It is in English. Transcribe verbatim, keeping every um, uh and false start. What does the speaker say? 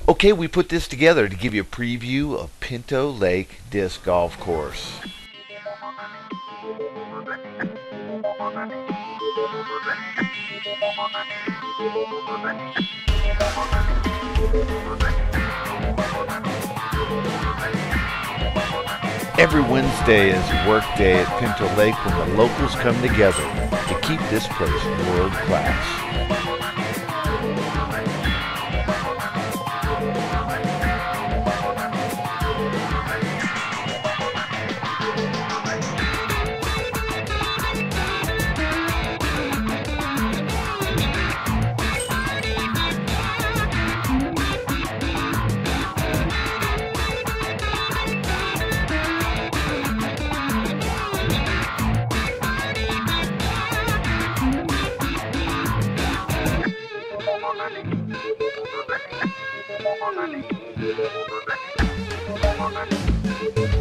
Okay, we put this together to give you a preview of Pinto Lake Disc Golf Course. Every Wednesday is work day at Pinto Lake when the locals come together to keep this place world class. Thank you.